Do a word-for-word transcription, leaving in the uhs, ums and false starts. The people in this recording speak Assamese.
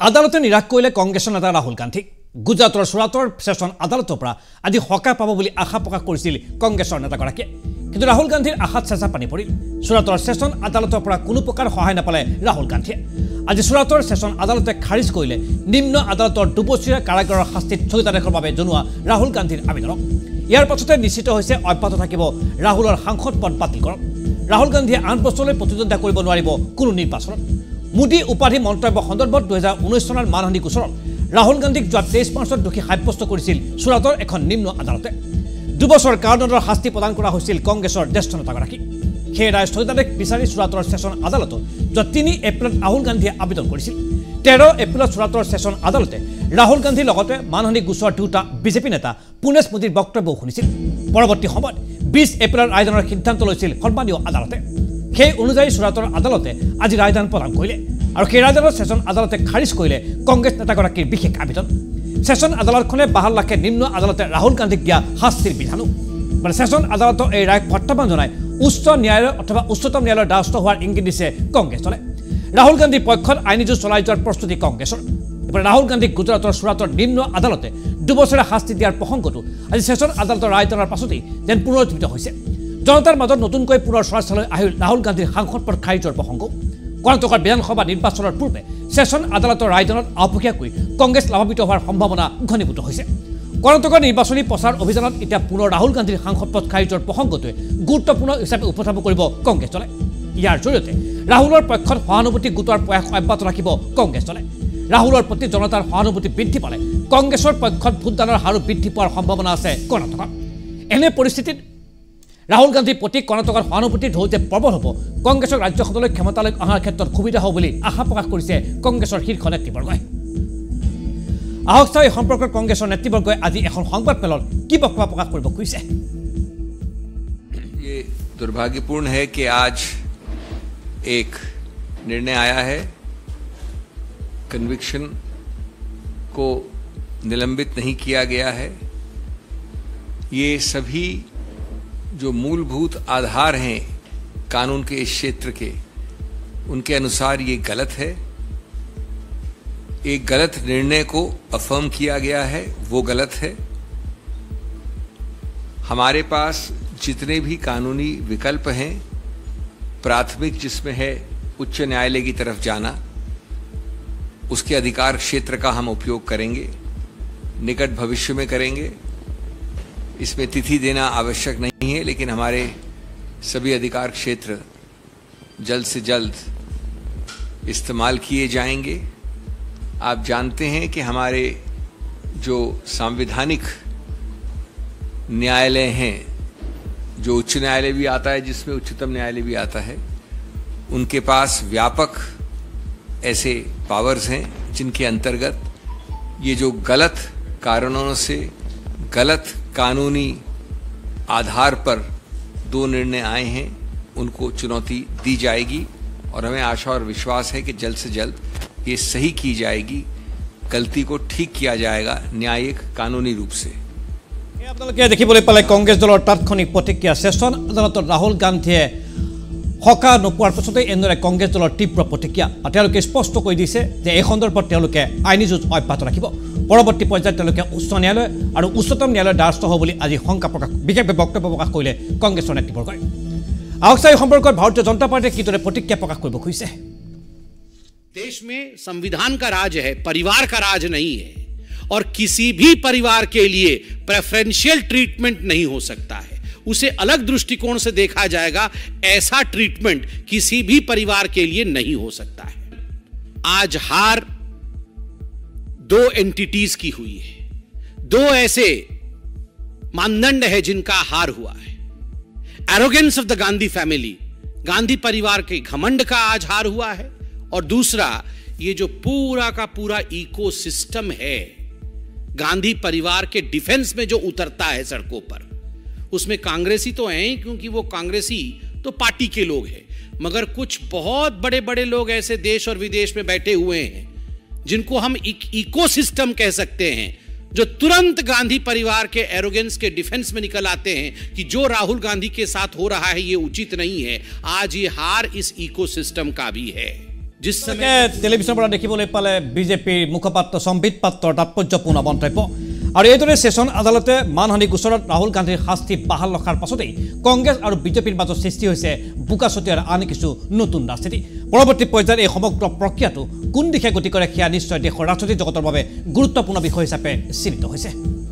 আদালতে নিৰাশ কৰিলে কংগ্ৰেছৰ নেতা ৰাহুল গান্ধী। গুজৰাটৰ সুৰাটৰ সেশন আদালতৰ পৰা আজি সকাহ পাব বুলি আশা প্ৰকাশ কৰিছিল কংগ্ৰেছৰ নেতাগৰাকীয়ে। কিন্তু ৰাহুল গান্ধীৰ আশাত চেঁচা পানী পৰিল। সুৰাটৰ সেশন আদালতৰ পৰা কোনো প্ৰকাৰ সহায় নাপালে ৰাহুল গান্ধীয়ে। আজি সুৰাটৰ সেশন আদালতে খাৰিজ কৰিলে নিম্ন আদালতৰ দুবছৰীয়া কাৰাগাৰৰ শাস্তিত স্থগিতাদেশৰ বাবে জনোৱা ৰাহুল গান্ধীৰ আবেদনক। ইয়াৰ পাছতে নিশ্চিত হৈছে অব্যাহত থাকিব ৰাহুলৰ সাংসদ পদ বাতিলকৰণ। ৰাহুল গান্ধীয়ে আঠ বছৰলৈ প্ৰতিদ্বন্দ্বিতা কৰিব নোৱাৰিব কোনো নিৰ্বাচনত। মোদী উপাধি মন্তব্য সন্দৰ্ভত দুহেজাৰ ঊনৈছ চনৰ মানহানি গোচৰত ৰাহুল গান্ধীক যোৱা তেইছ মাৰ্চত দোষী সাব্যস্ত কৰিছিল সুৰাটৰ এখন নিম্ন আদালতে। দুবছৰ কাৰাদণ্ডৰ শাস্তি প্ৰদান কৰা হৈছিল কংগ্ৰেছৰ জ্যেষ্ঠ নেতাগৰাকীক। সেই ৰায় স্থগিতাদেশ বিচাৰি সুৰাটৰ ছেছন আদালতত যোৱা তিনি এপ্ৰিলত ৰাহুল গান্ধীয়ে আবেদন কৰিছিল। তেৰ এপ্ৰিলত সুৰাটৰ ছেছন আদালতে ৰাহুল গান্ধীৰ লগতে মানহানি গোচৰ দুটা বিজেপি নেতা পুনেশ মোদীৰ বক্তব্যও শুনিছিল। পৰৱৰ্তী সময়ত বিছ এপ্ৰিলত ৰায়দানৰ সিদ্ধান্ত লৈছিল সন্মানীয় আদালতে। সেই অনুযায়ী সুৰাটৰ আদালতে আজি ৰায়দান প্ৰদান কৰিলে আৰু সেই ৰায়দানত ছেছন আদালতে খাৰিজ কৰিলে কংগ্ৰেছ নেতাগৰাকীৰ বিশেষ আবেদন। ছেছন আদালতখনে বাহাল লাখে নিম্ন আদালতে ৰাহুল গান্ধীক দিয়া শাস্তিৰ বিধানো মানে ছেছন আদালতৰ এই ৰায়ক প্ৰত্যাহ্বান জনাই উচ্চ ন্যায়ালয় অথবা উচ্চতম ন্যায়ালয়ৰ দ্বাৰস্থ হোৱাৰ ইংগিত দিছে কংগ্ৰেছ দলে। ৰাহুল গান্ধীৰ পক্ষত আইনী যুঁজ চলাই যোৱাৰ প্ৰস্তুতি কংগ্ৰেছৰ। এবাৰ ৰাহুল গান্ধীক গুজৰাটৰ সুৰাটৰ নিম্ন আদালতে দুবছৰীয়া শাস্তি দিয়াৰ প্ৰসংগটো আজি ছেছন আদালতৰ ৰায়দানৰ পাছতেই যেন পুনৰুজ্জীৱিত হৈছে। জনতাৰ মাজত নতুনকৈ পুনৰ চৰ্চালৈ আহিল ৰাহুল গান্ধীৰ সাংসদ পদ খাৰিজৰ প্ৰসংগ। কৰ্ণাটকৰ বিধানসভা নিৰ্বাচনৰ পূৰ্বে ছেছন আদালতৰ ৰায়দানত আপসীয়াকৈ কংগ্ৰেছ লাভান্বিত হোৱাৰ সম্ভাৱনা ঘনীভূত হৈছে। কৰ্ণাটকৰ নিৰ্বাচনী প্ৰচাৰ অভিযানত এতিয়া পুনৰ ৰাহুল গান্ধীৰ সাংসদ পদ খাৰিজৰ প্ৰসংগটোৱে গুৰুত্বপূৰ্ণ হিচাপে উপস্থাপন কৰিব কংগ্ৰেছ দলে। ইয়াৰ জৰিয়তে ৰাহুলৰ পক্ষত সহানুভূতি গোটোৱাৰ প্ৰয়াস অব্যাহত ৰাখিব কংগ্ৰেছ দলে। ৰাহুলৰ প্ৰতি জনতাৰ সহানুভূতি বৃদ্ধি পালে কংগ্ৰেছৰ পক্ষত ভোটদানৰ হাৰো বৃদ্ধি পোৱাৰ সম্ভাৱনা আছে কৰ্ণাটকত। এনে পৰিস্থিতিত ৰাহুল গান্ধীৰ প্ৰতি কৰ্ণাটকৰ সহানুভূতিৰ ঢৌ যে প্ৰবল হ'ব, কংগ্ৰেছক ৰাজ্যখনলৈ ক্ষমতালৈ অহাৰ ক্ষেত্ৰত সুবিধা হ'ব বুলি আশা প্ৰকাশ কৰিছে কংগ্ৰেছৰ শীৰ্ষ নেতৃবৰ্গই। আহক চাওঁ এই সম্পৰ্কত কংগ্ৰেছৰ নেতৃবৰ্গই আজি এখন সংবাদমেলত কি বক্তব্য প্ৰকাশ কৰিব খুজিছে। ये दुर्भाग्यपूर्ण है कि आज एक निर्णय आया है, कन्विक्शन को निलंबित नहीं किया गया है। ये सभी जो मूलभूत आधार हैं कानून के इस क्षेत्र के, उनके अनुसार ये गलत है। एक गलत निर्णय को अफर्म किया गया है, वो गलत है। हमारे पास जितने भी कानूनी विकल्प हैं, प्राथमिक जिसमें है उच्च न्यायालय की तरफ जाना, उसके अधिकार क्षेत्र का हम उपयोग करेंगे, निकट भविष्य में करेंगे। इसमें तिथि देना आवश्यक नहीं है, लेकिन हमारे सभी अधिकार क्षेत्र जल्द से जल्द इस्तेमाल किए जाएंगे। आप जानते हैं कि हमारे जो संवैधानिक न्यायालय हैं, जो उच्च न्यायालय भी आता है, जिसमें उच्चतम न्यायालय भी आता है, उनके पास व्यापक ऐसे पावर्स हैं जिनके अंतर्गत ये जो गलत कारणों से गलत कानूनी आधार पर दो निर्णय आए हैं, उनको चुनौती दी जाएगी और हमें आशा और विश्वास है कि जल्द से जल्द ये सही की जाएगी, गलती को ठीक किया जाएगा न्यायिक कानूनी रूप से। আপোনালোকে দেখিবলৈ পালে কংগ্ৰেছ দলৰ তাৎক্ষণিক প্ৰতিক্ৰিয়া। ছেছন আদালতত ৰাহুল গান্ধীয়ে সকাহ নোপোৱাৰ পাছতে এনেদৰে কংগ্ৰেছ দলৰ তীব্ৰ প্ৰতিক্ৰিয়া। তেওঁলোকে স্পষ্ট কৰি দিছে যে এই সন্দৰ্ভত তেওঁলোকে আইনী যুঁজ অব্যাহত ৰাখিব। পৰৱৰ্তী পৰ্যায়ত তেওঁলোকে উচ্চ ন্যায়ালয় আৰু উচ্চতম ন্যায়ালয়ৰ দ্বাৰস্থ হ'ব বুলি আজি শংকা প্ৰকাশ বিশেষভাৱে বক্তব্য প্ৰকাশ কৰিলে কংগ্ৰেছৰ নেতৃবৰ্গই। আহক চাওঁ এই সম্পৰ্কত ভাৰতীয় জনতা পাৰ্টীয়ে কিদৰে প্ৰতিক্ৰিয়া প্ৰকাশ কৰিব খুজিছে। देश में संविधान का राज है, परिवार का राज नहीं है, और किसी भी परिवार के लिए प्रेफरेंशियल ट्रीटमेंट नहीं हो सकता है। उसे अलग दृष्टिकोण से देखा जाएगा। ऐसा ट्रीटमेंट किसी भी परिवार के लिए नहीं हो सकता है। आज हार दो एंटिटीज की हुई है, दो ऐसे मानदंड है जिनका हार हुआ है। Arrogance of the Gandhi family, Gandhi परिवार के घमंड का आज हार हुआ है, और दूसरा ये जो पूरा का पूरा इकोसिस्टम है गांधी परिवार के डिफेंस में जो उतरता है सड़कों पर, उसमें कांग्रेसी तो हैं, क्योंकि वो कांग्रेसी तो पार्टी के लोग हैं, मगर कुछ बहुत बड़े बड़े लोग ऐसे देश और विदेश में बैठे हुए हैं जिनको हम इकोसिस्टम कह सकते हैं, जो तुरंत गांधी परिवार के एरोगेंस के डिफेंस में निकल आते हैं कि जो राहुल गांधी के साथ हो रहा है ये उचित नहीं है। आज ये हार इस इकोसिस्टम का भी है। जिस समय টেলিভিছনৰ পৰা দেখিবলৈ পালে বিজেপিৰ মুখপাত্ৰ সম্বিত পাত্ৰৰ তাৎপৰ্যপূৰ্ণ মন্তব্য আৰু এইদৰে সেশন আদালতে মানহানি গোচৰত ৰাহুল গান্ধীৰ শাস্তি বাহাল ৰখাৰ পাছতেই কংগ্ৰেছ আৰু বিজেপিৰ মাজত সৃষ্টি হৈছে বোকাচতীয়াৰ আন কিছু নতুন ৰাজনীতি পৰৱৰ্তী পৰ্যায়ত এই সমগ্ৰ প্ৰক্ৰিয়াটো কোন দিশে গতি কৰে সেয়া নিশ্চয় দেশৰ ৰাজনৈতিক জগতৰ বাবে গুৰুত্বপূৰ্ণ বিষয় হিচাপে চিহ্নিত হৈছে।